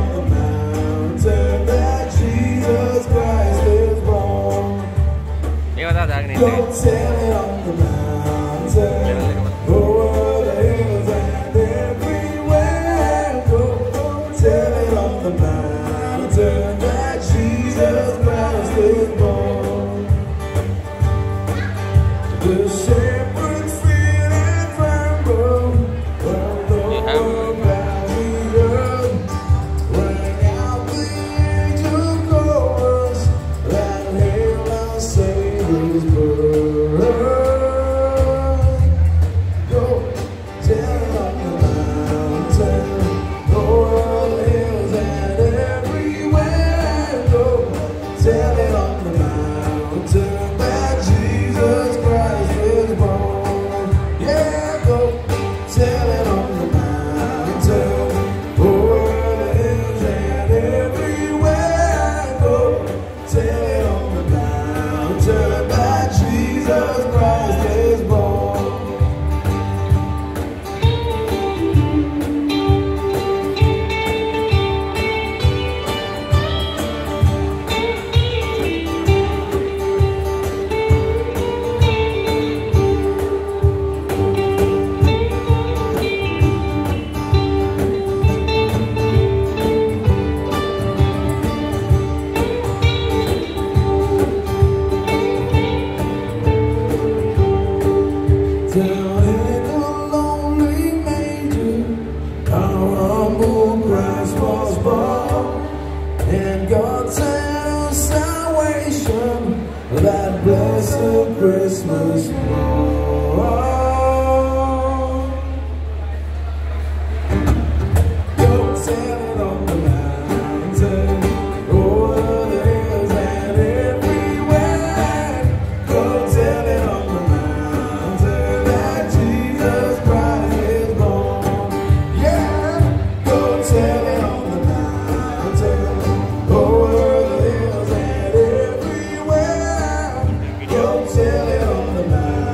the mountain that Jesus Christ is born. Go tell it on the mountain, over the hills and everywhere. Go tell it on the mountain that Jesus Christ is born. The shepherds fear and tremble when the world bows the earth. Rang out the angel chorus that hail our Savior's birth. Go tell it on the mountain, over the hills and everywhere. Go tell it on the mountain that Jesus Christ is born. Yeah, go tell it on the mountain, over the hills and everywhere. Go tell it on the mountain that Jesus Christ is born. Down in the lonely manger, our humble Christ was born, and God sent us salvation, that blessed Christmas morn. Go tell it on the mountain, over the hills and everywhere. Go tell it on the mountain that Jesus Christ is born. Yeah, go tell it on the mountain, over the hills and everywhere. Go tell it on the mountain